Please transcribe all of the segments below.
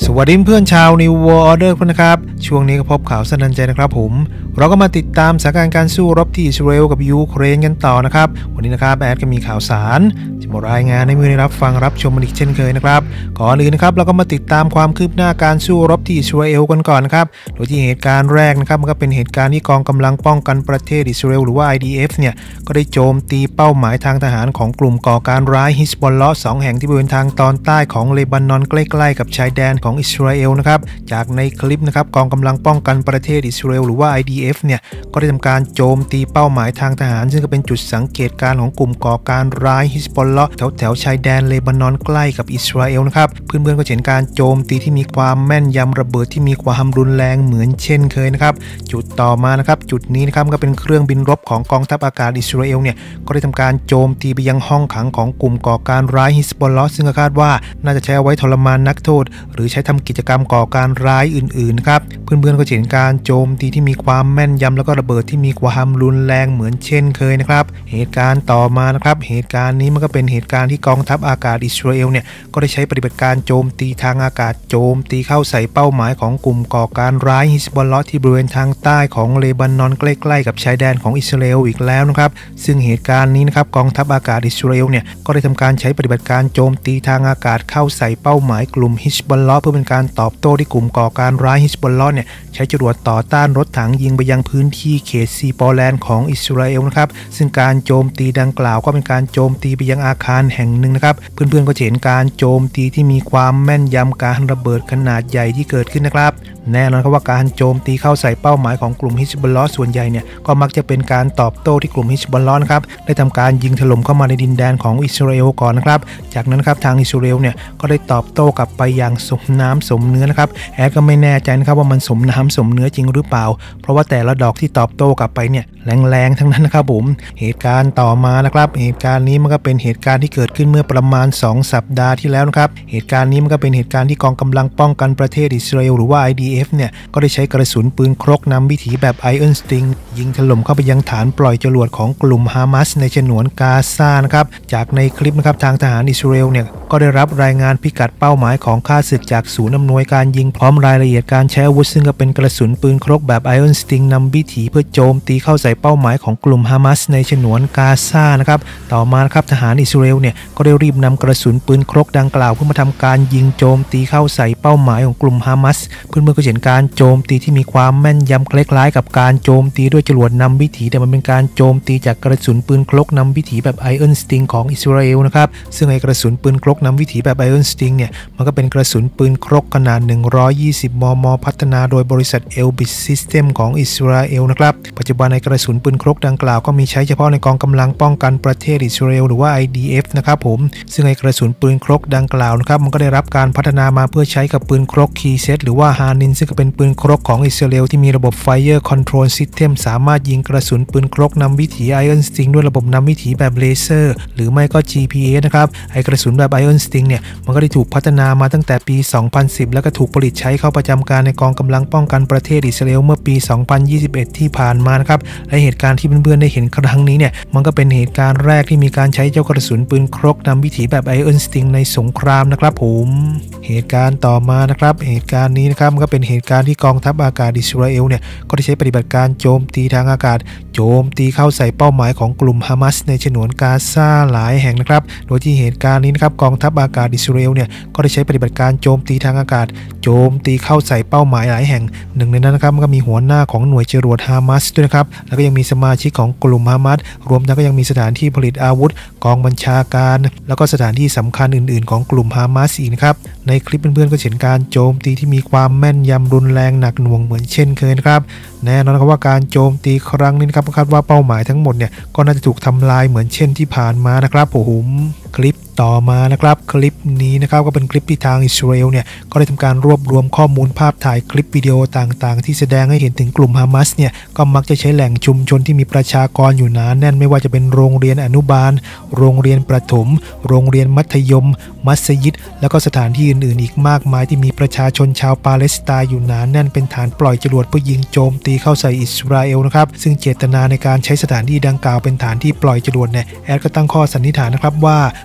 วัสดีเพื่อนชาว New World Order นะครับช่วงนี้ก็พบข่าวสนั่นใจนะครับผมเราก็มาติดตามสถานการณ์การสู้รบที่อิสราเอลกับยูเครนกันต่อนะครับวันนี้นะครับแอดก็มีข่าวสารจะมารายงานให้เพื่อนได้รับฟังรับชมกันอีกเช่นเคยนะครับก่อนอื่นนะครับเราก็มาติดตามความคืบหน้าการสู้รบที่อิสราเอลกันก่อนนะครับโดยที่เหตุการณ์แรกนะครับมันก็เป็นเหตุการณ์ที่กองกำลังป้องกันประเทศอิสราเอลหรือว่า IDF เนี่ยก็ได้โจมตีเป้าหมายทางทหารของกลุ่มก่อการร้ายฮิสบอลเลาะห์2แห่งที่บริเวณทางตอนใต้ของเลบานอนใกล้ๆกับชายแดนของอิสราเอลนะครับจากในคลิปนะครับกองกำลังป้องกันประเทศอิสราเอลหรือว่า IDF เนี่ยก็ได้ทำการโจมตีเป้าหมายทางทหารซึ่งก็เป็นจุดสังเกตการของกลุ่มก่อการร้ายฮิสบอลเลาะห์แถวชายแดนเลบานอนใกล้กับอิสราเอลนะครับเพื่อนๆก็เห็นการโจมตีที่มีความแม่นยำระเบิดที่มีความรุนแรงเหมือนเช่นเคยนะครับจุดต่อมานะครับจุดนี้นะครับก็เป็นเครื่องบินรบของกองทัพอากาศอิสราเอลเนี่ยก็ได้ทำการโจมตีไปยังห้องขังของกลุ่มก่อการร้ายฮิสบอลเลาะห์ซึ่งคาดว่าน่าจะใช้เอาไว้ทรมานนักโทษหรือใช้ทำกิจกรรมก่อการร้ายอื่นๆครับเพื่อนๆก็เห็นการโจมตีที่มีความแม่นยำแล้วก็ระเบิดที่มีความรุนแรงเหมือนเช่นเคยนะครับเหตุการณ์ต่อมานะครับเหตุการณ์นี้มันก็เป็นเหตุการณ์ที่กองทัพอากาศอิสราเอลเนี่ยก็ได้ใช้ปฏิบัติการโจมตีทางอากาศโจมตีเข้าใส่เป้าหมายของกลุ่มก่อการร้ายฮิสบอลเลาะห์ที่บริเวณทางใต้ของเลบานอนใกล้ๆกับชายแดนของอิสราเอลอีกแล้วนะครับซึ่งเหตุการณ์นี้นะครับกองทัพอากาศอิสราเอลเนี่ยก็ได้ทำการใช้ปฏิบัติการโจมตีทางอากาศเข้าใส่เป้าหมายกลุ่มฮิสบอลเลาะห์เพื่อเป็นการตอบโต้ที่กลุ่มก่อการร้ายฮิสบอลเลาะห์เนี่ยใช้จรวดต่อต้านรถถังยิงไปยังพื้นที่เขตซีปอแลนด์ของอิสราเอลนะครับซึ่งการโจมตีดังกล่าวก็เป็นการโจมตีไปยังอาคารแห่งหนึ่งนะครับเพื่อนๆก็เห็นการโจมตีที่มีความแม่นยำการระเบิดขนาดใหญ่ที่เกิดขึ้นนะครับแน่นอนครับว่าการโจมตีเข้าใส่เป้าหมายของกลุ่มฮิสบอลเลาะห์ส่วนใหญ่เนี่ยก็มักจะเป็นการตอบโต้ที่กลุ่มฮิสบอลเลาะห์นะครับได้ทำการยิงถล่มเข้ามาในดินแดนของอิสราเอลก่อนนะครับจากนั้นครับทางอิสราเอลเนี่ยก็ได้ตอบโต้กลับไปอย่างสมน้ำสมเนื้อนะครับแอดก็ไม่แน่ใจนะครับว่ามันสมน้ำสมเนื้อจริงหรือเปล่าเพราะว่าแต่ละดอกที่ตอบโต้กลับไปเนี่ยแรงๆทั้งนั้นนะครับผมเหตุการณ์ต่อมานะครับเหตุการณ์นี้มันก็เป็นเหตุการณ์ที่เกิดขึ้นเมื่อประมาณ2สัปดาห์ที่แล้วนะครับเหตุการณ์นี้มันก็เป็นเหตุการณ์ที่กองกำลังป้องกันประเทศอิสราเอลหรือว่า IDF เนี่ยก็ได้ใช้กระสุนปืนครกนำวิถีแบบ Iron Sting ยิงถล่มเข้าไปยังฐานปล่อยจรวดของกลุ่มฮามาสในฉนวนกาซานะครับจากในคลิปนะครับทางทหารอิสราเอลเนี่ยก็ได้รับรายงานพิกัดเป้าหมายของข้าศึกจากศูนย์อำนวยการยิงพร้อมรายละเอียดการใช้อาวุธซึ่งก็เป็นกระสุนปืนครกแบบ Iron Sting นำวิถีเพื่อโจมตีเข้าใส่เป้าหมายของกลุ่มฮามาสในฉนวนกาซานะครับต่อมาครับทหารอิสราเอลเนี่ยก็ได้รีบนำกระสุนปืนครกดังกล่าวเพื่อมาทำการยิงโจมตีเข้าใส่เป้าหมายของกลุ่มฮามาสเพื่อก็เห็นการโจมตีที่มีความแม่นยำคล้ายๆกับการโจมตีด้วยจรวดนำวิถีแต่มันเป็นการโจมตีจากกระสุนปืนครกนำวิถีแบบ Iron Sting ของอิสราเอลนะครับซึ่งไอกระสุนปืนครกนำวิถีแบบ Iron Sting เนี่ยมันก็เป็นกระสุนปืนครกขนาด120 มม.พัฒนาโดยบริษัท Elbit System ของอิสราเอลนะครับปัจจุบันในกระสุนปืนครกดังกล่าวก็มีใช้เฉพาะในกองกำลังป้องกันประเทศอิสราเอลหรือว่า IDF นะครับผมซึ่งไอกระสุนปืนครกดังกล่าวนะครับมันก็ได้รับการพัฒนามาเพื่อใช้กับปืนครกคีเซตหรือว่าฮานินซึ่งก็เป็นปืนครกของอิสราเอลที่มีระบบ Fire Control System สามารถยิงกระสุนปืนครกนำวิถี Iron Sting ด้วยระบบนำวิถีแบบเลเซอร์หรือไม่ก็ GPS นะครับไอกระสุนแบบ Iron Sting เนี่ยมันก็ได้ถูกพัฒนามาตั้งแต่ปี 2010 แล้วก็ถูกผลิตใช้เข้าประจำการในกองกำลังป้องกันประเทศอิสราเอลเมื่อปี 2021 ที่ผ่านมานะครับและเหตุการณ์ที่เพื่อนๆได้เห็นครั้งนี้เนี่ยมันก็เป็นเหตุการณ์แรกที่มีการใช้เจ้ากระสุนปืนครกนำวิถีแบบ Iron Sting ในสงครามนะครับผมเหตุการณ์ต่อมานะครับเหตุการณ์นี้นะครับมันก็เป็นเหตุการณ์ที่กองทัพอากาศอิสราเอลเนี่ยก็ได้ใช้ปฏิบัติการโจมตีทางอากาศโจมตีเข้าใส่เป้าหมายของกลุ่มฮามาสในฉนวนกาซาหลายแห่งนะครับโดยที่เหตุการณ์นี้นะครับกองทัพอากาศอิสราเอลเนี่ยก็ได้ใช้ปฏิบัติการโจมตีทางอากาศโจมตีเข้าใส่เป้าหมายหลายแห่งหนึ่งในนั้นนะครับมันก็มีหัวหน้าของหน่วยจรวดฮามาสด้วยนะครับแล้วก็ยังมีสมาชิกของกลุ่มฮามาสรวมทั้งก็ยังมีสถานที่ผลิตอาวุธกองบัญชาการแล้วก็สถานที่สำคัญอื่นๆของกลุ่มฮามาสอีกนะครับในคลิปเพื่อนๆก็เห็นการโจมตีที่มีความแม่นยำรุนแรงหนักหน่วงเหมือนเช่นเคยนะครับแน่นอนครับว่าการโจมตีครั้งนี้นะครับคาดว่าเป้าหมายทั้งหมดเนี่ยก็น่าจะถูกทำลายเหมือนเช่นที่ผ่านมานะครับผมคลิปต่อมานะครับคลิปนี้นะครับก็เป็นคลิปที่ทางอิสราเอลเนี่ยก็ได้ทำการรวบรวมข้อมูลภาพถ่ายคลิปวิดีโอต่างๆที่แสดงให้เห็นถึงกลุ่มฮามาสเนี่ยก็มักจะใช้แหล่งชุมชนที่มีประชากรอยู่หนาแน่นไม่ว่าจะเป็นโรงเรียนอนุบาลโรงเรียนประถมโรงเรียนมัธยมมัสยิดแล้วก็สถานที่อื่นๆอีกมากมายที่มีประชาชนชาวปาเลสไตน์อยู่หนาแน่นเป็นฐานปล่อยจรวดเพื่อยิงโจมตีเข้าใส่อิสราเอลนะครับซึ่งเจตนาในการใช้สถานที่ดังกล่าวเป็นฐานที่ปล่อยจรวดเนี่ยแอดก็ตั้งข้อสันนิษฐานนะครับว่าเมื่อกลุ่ม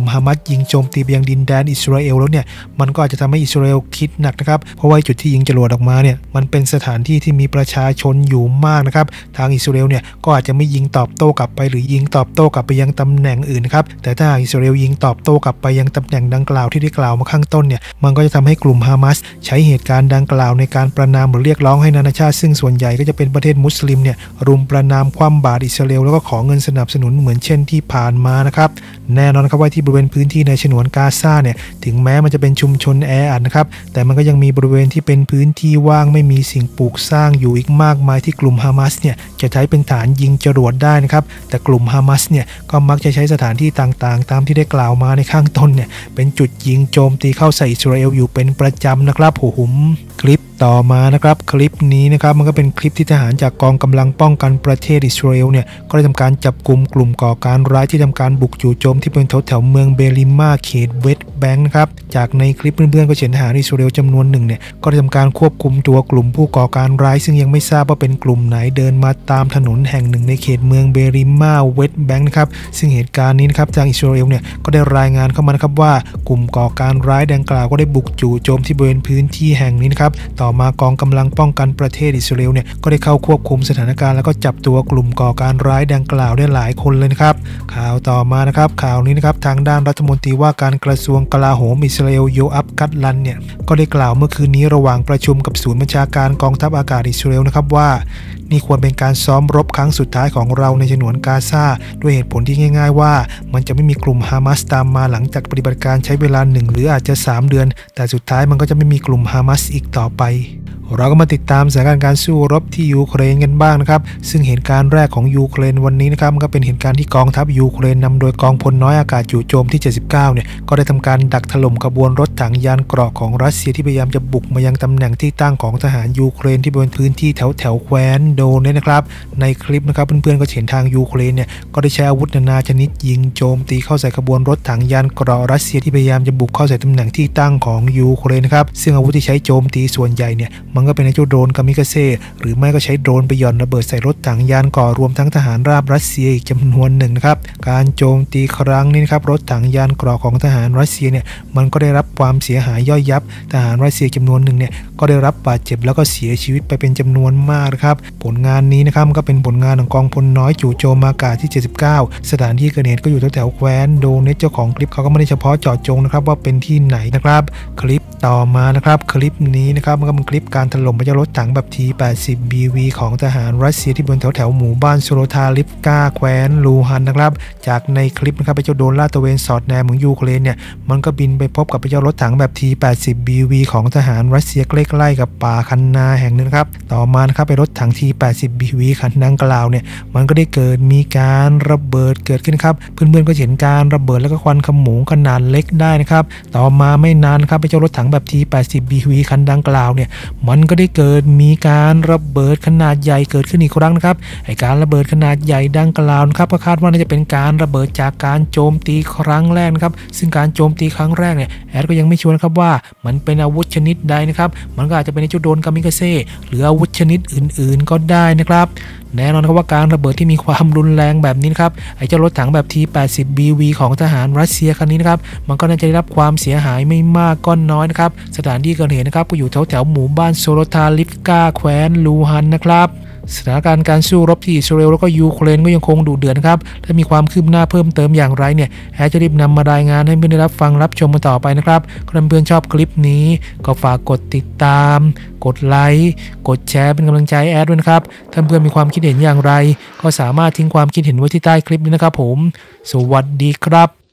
ฮามาสยิงโจมตีไปยังดินแดนอิสราเอลแล้วเนี่ยมันก็อาจจะทำให้อิสราเอลคิดหนักนะครับเพราะว่าจุดที่ยิงจรวดออกมาเนี่ยมันเป็นสถานที่ที่มีประชาชนอยู่มากนะครับทางอิสราเอลเนี่ยก็อาจจะไม่ยิงตอบโต้กลับไปหรือยิงตอบโต้กลับไปยังตำแหน่งอื่นนะครับแต่ถ้าอิสราเอลยิงตอบโต้กลับไปยังตำแหน่งดังกล่าวที่ได้กล่าวมาข้างต้นเนี่ยมันก็จะทำให้กลุ่มฮามาสใช้เหตุการณ์ดังกล่าวในการประณามหรือเรียกร้องให้นานาชาติซึ่งส่วนใหญ่ก็จะเป็นประเทศมุสลิมเนี่ยรุมประณามคว่ำบาตรอิสราเอลแล้วก็ขอเงินสนับสนุนเหมือนเช่นที่ผ่านมานะครับแน่นอนครับว่าที่บริเวณพื้นที่ในฉนวนกาซาเนี่ยถึงแม้มันจะเป็นชุมชนแออัดนะครับแต่มันก็ยังมีบริเวณที่เป็นพื้นที่ว่างไม่มีสิ่งปลูกสร้างอยู่อีกมากมายที่กลุ่มฮามาสเนี่ยจะใช้เป็นฐานยิงจรวดได้นะครับแต่กลุ่มฮามาสเนี่ยก็มักจะใช้สถานที่ต่างๆตามที่ได้กล่าวมาในข้างต้นเนี่ยเป็นจุดยิงโจมตีเข้าใส่อิสราเอลอยู่เป็นประจำนะครับผมคลิปต่อมานะครับคลิปนี้นะครับมันก็เป็นคลิปที่ทหารจากกองกำลังป้องกันประเทศอิสราเอลเนี่ยก็ได้ทำการจับกลุ่มก่อการร้ายที่ทำการบุกจู่โจมที่บริเวณแถวเมืองเบริมาเขตเวสต์แบงค์นะครับจากในคลิปเพื่อนๆก็เห็นทหารอิสราเอลจำนวนหนึ่งเนี่ยก็ได้ทำการควบคุมตัวกลุ่มผู้ก่อการร้ายซึ่งยังไม่ทราบว่าเป็นกลุ่มไหนเดินมาตามถนนแห่งหนึ่งในเขตเมืองเบริมาเวสต์แบงค์นะครับซึ่งเหตุการณ์นี้นะครับทางอิสราเอลเนี่ยก็ได้รายงานเข้ามานะครับว่ากลุ่มก่อการร้ายดังกล่าวก็ได้บุกจู่โจมที่บริเวณพื้นที่แห่งนี้นะครับต่อมากองกำลังป้องกันประเทศอิสราเอลเนี่ยก็ได้เข้าควบคุมสถานการณ์แล้วก็จับตัวกลุ่มก่อการร้ายดังกล่าวได้หลายคนเลยนะครับข่าวต่อมานะครับข่าวนี้นะครับทางด้านรัฐมนตรีว่าการกระทรวงกลาโหมอิสราเอลโยอัฟกัตลันเนี่ยก็ได้กล่าวเมื่อคืนนี้ระหว่างประชุมกับศูนย์บัญชาการกองทัพอากาศอิสราเอลนะครับว่านี่ควรเป็นการซ้อมรบครั้งสุดท้ายของเราในฉนวนกาซาด้วยเหตุผลที่ง่ายๆว่ามันจะไม่มีกลุ่มฮามาสตามมาหลังจากปฏิบัติการใช้เวลา1หรืออาจจะ3 เดือนแต่สุดท้ายมันก็จะไม่มีกลุ่มฮามาสอีกต่อไปเราก็มาติดตามสถานการณ์การสู้รบที่ยูเครนกันบ้างนะครับซึ่งเหตุการณ์แรกของยูเครนวันนี้นะครับมันก็เป็นเหตุการณ์ที่กองทัพยูเครนนำโดยกองพลน้อยอากาศจู่โจมที่79เนี่ยก็ได้ทำการดักถล่มขบวนรถถังยานเกราะของรัสเซียที่พยายามจะบุกมายังตำแหน่งที่ตั้งของทหารยูเครนที่บริเวณพื้นที่แถวแคว้นโดนเนี่ยนะครับในคลิปนะครับเพื่อนๆก็เห็นทางยูเครนเนี่ยก็ได้ใช้อาวุธนานาชนิดยิงโจมตีเข้าใส่ขบวนรถถังยานเกราะรัสเซียที่พยายามจะบุกเข้าใส่ตำแหน่งที่ตั้งของยูเครนนะครับซึ่งอาวุธที่ใช้โจมตีส่วนใหญ่เนี่ยมันก็เป็นเจ้าโดรนกามิกาเซ่หรือไม่ก็ใช้โดรนไปหย่อนระเบิดใส่รถถังยานเกราะรวมทั้งทหารราบรัสเซียอีกจำนวนหนึ่งนะครับการโจมตีครั้งนี้นะครับรถถังยานเกราะของทหารรัสเซียเนี่ยมันก็ได้รับความเสียหายย่อยยับทหารรัสเซียจำนวนหนึ่งเนี่ยก็ได้รับบาดเจ็บแล้วก็เสียชีวิตไปเป็นจำนวนมากนะครับผลงานนี้นะครับก็เป็นผลงานของกองพลน้อยจู่โจมอากาศที่79สถานที่เกิดเหตุก็อยู่แถวแคว้นโดเนตเจ้าของคลิปเขาก็ไม่ได้เฉพาะเจาะจงนะครับว่าเป็นที่ไหนนะครับคลิปต่อมานะครับคลิปนี้นะครับมันก็เป็นคลิปการถล่มไปยังรถถังแบบ T-80BV ของทหารรัสเซียที่บนแถวหมู่บ้านโซโลทาลิฟกาแคว้นลูฮันนะครับจากในคลิปนะครับไปเจ้าโดรนลาดตระเวนสอดแนมของยูเครนเนี่ยมันก็บินไปพบกับไปเจ้ารถถังแบบ T-80BV ของทหารรัสเซียใกล้ๆกับป่าคันนาแห่งนึงครับต่อมานะครับไปรถถัง T-80BV คันดังกล่าวเนี่ยมันก็ได้มีการระเบิดเกิดขึ้นครับเพื่อนๆก็เห็นการระเบิดแล้วก็ควันขโมงขนาดเล็กได้นะครับต่อมาไม่นานครับไปเจ้ารถถังแบบ T-80BV คันดังกล่าวเนี่ยมันก็ได้มีการระเบิดขนาดใหญ่เกิดขึ้นอีกครั้งนะครับไอการระเบิดขนาดใหญ่ดังกล่าวนะครับก็คาดว่าน่าจะเป็นการระเบิดจากการโจมตีครั้งแรกนะครับซึ่งการโจมตีครั้งแรกเนี่ยแอดก็ยังไม่ชัวร์นะครับว่ามันเป็นอาวุธชนิดใดนะครับมันก็อาจจะเป็นเจ้าโดรนกามิกาเซ่หรืออาวุธชนิดอื่นๆก็ได้นะครับแน่นอนครับว่าการระเบิดที่มีความรุนแรงแบบนี้นะครับไอ้เจ้ารถถังแบบ T-80BV ของทหารรัสเซียคันนี้นะครับมันก็น่าจะได้รับความเสียหายไม่มากก็น้อยนะครับสถานที่เกิดเหตุนะครับก็อยู่แถวหมู่บ้านโซโลทาลิฟกาแคว้นลูฮันนะครับสถานการณ์การสู้รบที่อิสราเอลแล้วก็ยูเครนก็ยังคงดุเดือดนะครับถ้ามีความคืบหน้าเพิ่มเติมอย่างไรเนี่ยแอดจะรีบนำมารายงานให้เพื่อนได้รับฟังรับชมกันต่อไปนะครับถ้าเพื่อนชอบคลิปนี้ก็ฝากกดติดตามกดไลค์กดแชร์เป็นกำลังใจแอดด้วยนะครับถ้าเพื่อนมีความคิดเห็นอย่างไรก็สามารถทิ้งความคิดเห็นไว้ที่ใต้คลิปนี้นะครับผมสวัสดีครับ